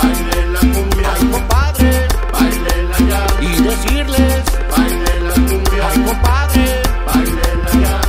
baile la cumbia. Ay, compadre, Báilela ya. y decirles, Baile la cumbia. ay, compadre, Báilela ya.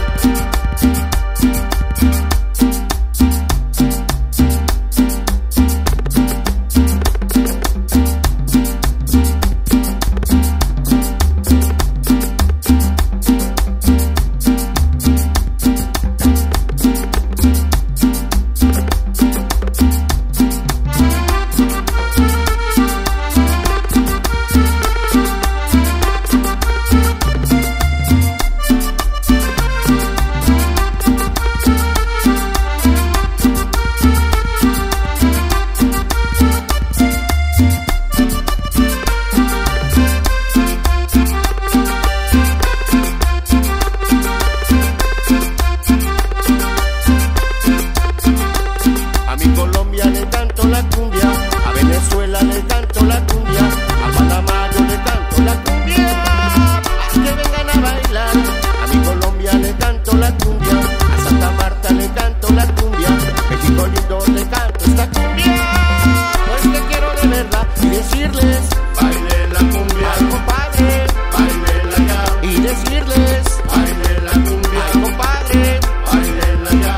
a mi Colombia le canto la cumbia, a Venezuela le canto la cumbia, a Panamá yo le canto la cumbia, a que vengan a bailar. A mi Colombia le canto la cumbia, a Santa Marta le canto la cumbia, México lindo le canto esta cumbia, pues te quiero de verdad y decirles, Baile la cumbia. ay, compadre, Báilela ya. y decirles, Baile la cumbia. ay, compadre. Báilela ya.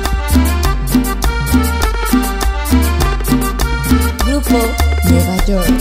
Grupo Nueva York.